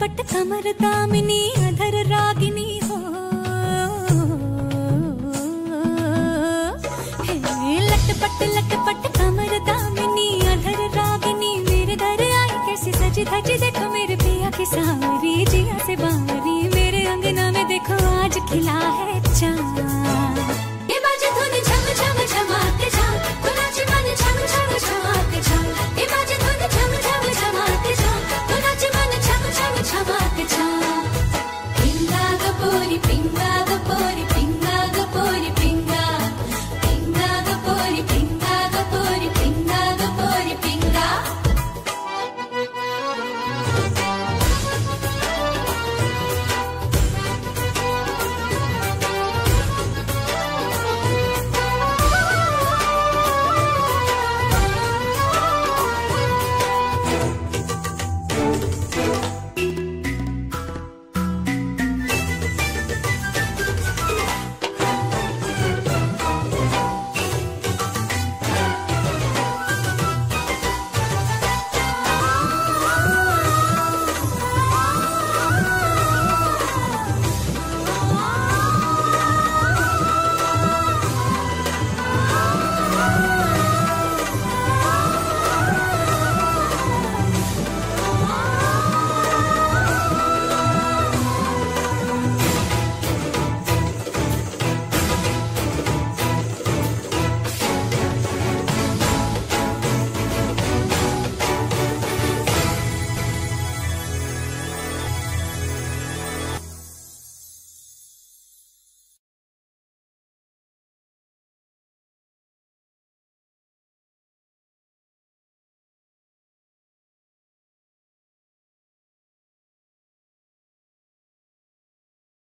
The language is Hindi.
लटपट कमर दामिनी अधर रागिनी हो। लटपट लटपट कमर दामिनी अधर रागिनी मेरे दर आई कैसी सजी धजी देखो मेरे पिया की सारी जिया से बाहर।